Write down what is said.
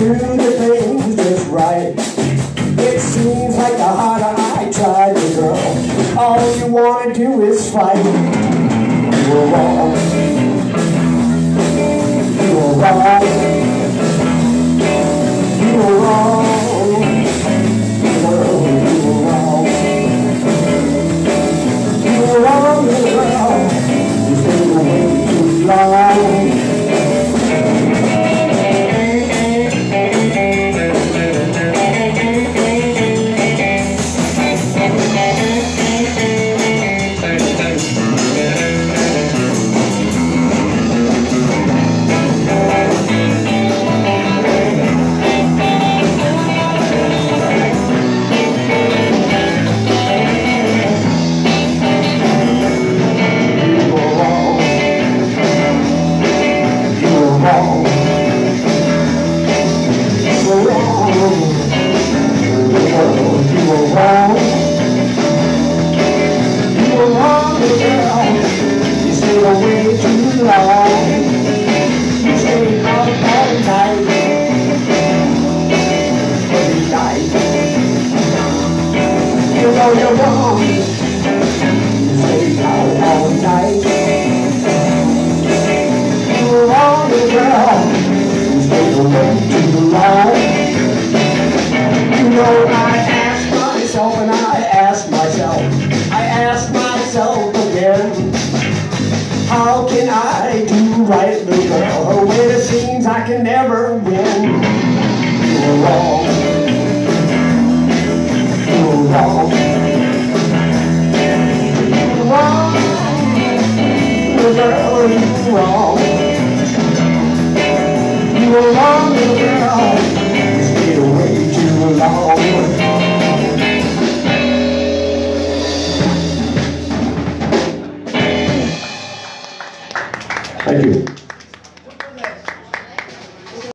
do the things just right. It seems like the harder I try to, girl, all you wanna do is fight. You were wrong. You were wrong. You were wrong. Girl, you were wrong. You were wrong, girl. You stayed away too long. You're wrong. You stayed out all night. You were wrong, girl. You stayed away too long. You know, I asked myself and I asked myself again, how can I do right, little girl, when it seems I can never win? You were wrong. You were wrong. Girl, you were wrong. You were wrong.